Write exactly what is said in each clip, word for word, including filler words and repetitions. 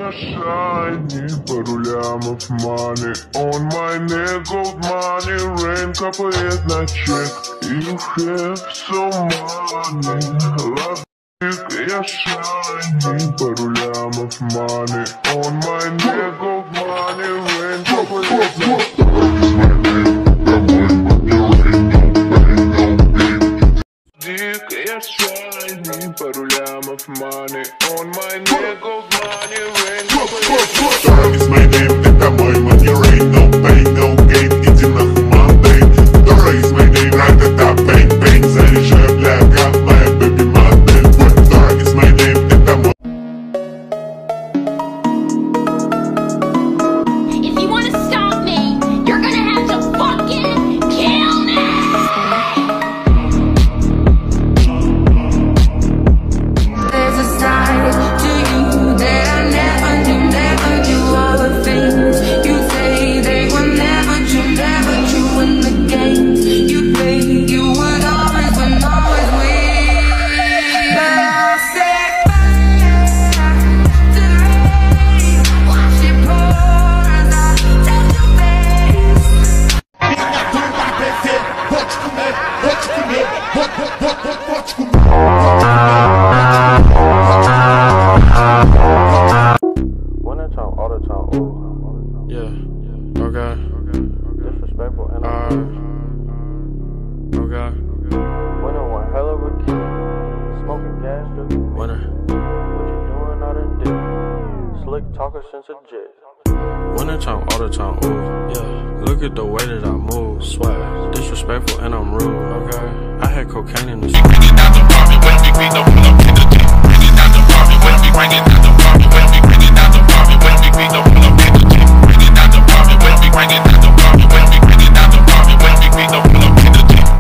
я shiny, пару лямов money on my neck, gold money, rain капает на чек. You have so money, love dick, я shiny, пару лямов money on my neck, gold money, rain капает на чек. Я shiny, пару лямов money on my neck, gold money, rain. Dora is my name, это мой money, rain, no pain, no gain, иди нахуй Monday. Dora is my name, right, это bang, bang, заряжаю, бля, got my baby Monday. Dora is my name, это мой. If you wanna stop me, you're gonna have to fucking kill me! Talker since a jet. Winter time, all the time, ooh, yeah. Look at the way that I move, swag, disrespectful and I'm rude, okay. I had cocaine in the street. Bring it down to Bobby, when we beat the pull up in the Jeep. Bring it down to Bobby, when we bring it down to Bobby, when we bring it down to Bobby, when we beat the pull up in the Jeep. Bring it down to Bobby, when we bring it down to Bobby, when we bring it down to Bobby, when we beat the pull up in the Jeep.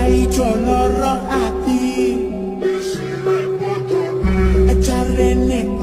Echarle